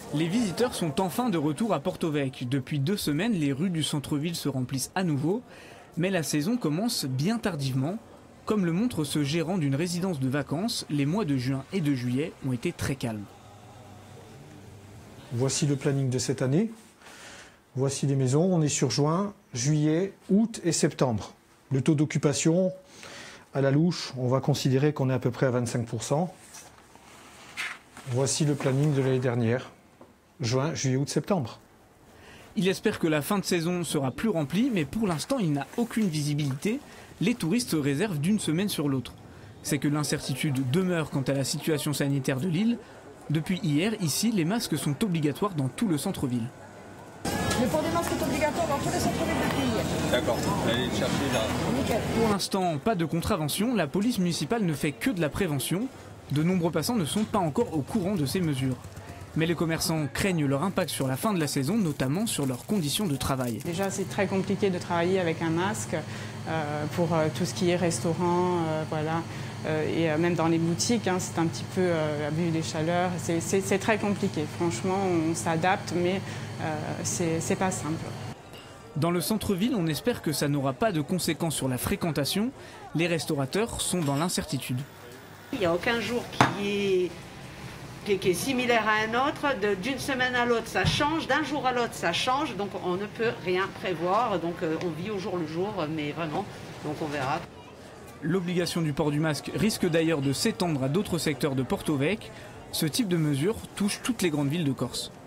Les visiteurs sont enfin de retour à Porto-Vecchio. Depuis 2 semaines, les rues du centre-ville se remplissent à nouveau. Mais la saison commence bien tardivement. Comme le montre ce gérant d'une résidence de vacances, les mois de juin et de juillet ont été très calmes. Voici le planning de cette année. Voici les maisons. On est sur juin, juillet, août et septembre. Le taux d'occupation, à la louche, on va considérer qu'on est à peu près à 25%. Voici le planning de l'année dernière. Juin, juillet, août, septembre. Il espère que la fin de saison sera plus remplie, mais pour l'instant, il n'a aucune visibilité. Les touristes se réservent d'une semaine sur l'autre. C'est que l'incertitude demeure quant à la situation sanitaire de l'île. Depuis hier, ici, les masques sont obligatoires dans tout le centre-ville. Le port des masques est obligatoire dans tous les centres-villes depuis hier. D'accord, allez le chercher là. Nickel. Pour l'instant, pas de contravention, la police municipale ne fait que de la prévention. De nombreux passants ne sont pas encore au courant de ces mesures. Mais les commerçants craignent leur impact sur la fin de la saison, notamment sur leurs conditions de travail. Déjà, c'est très compliqué de travailler avec un masque pour tout ce qui est restaurant, voilà. Et même dans les boutiques, hein, c'est un petit peu abus des chaleurs. C'est très compliqué. Franchement, on s'adapte, mais c'est pas simple. Dans le centre-ville, on espère que ça n'aura pas de conséquences sur la fréquentation. Les restaurateurs sont dans l'incertitude. Il n'y a aucun jour qui est similaire à un autre. D'une semaine à l'autre, ça change. D'un jour à l'autre, ça change. Donc on ne peut rien prévoir. Donc on vit au jour le jour, mais vraiment, donc on verra. L'obligation du port du masque risque d'ailleurs de s'étendre à d'autres secteurs de Porto-Vecchio. Ce type de mesure touche toutes les grandes villes de Corse.